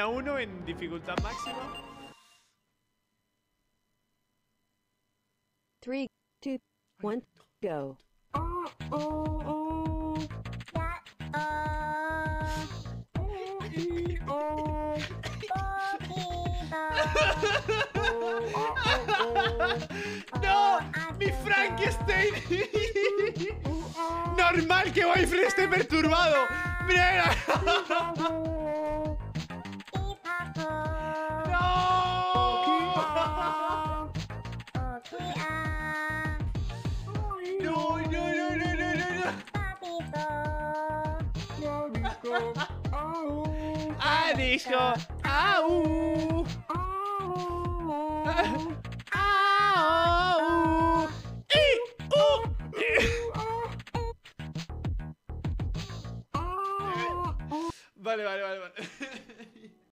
A 1 en dificultad máxima. 3, 2, 1, go. ¡No! ¡Mi Frankenstein! Normal que Boyfriend esté perturbado. ¡Mira! ¡Ah, dijo! ¡Au! ¡Au! Vale.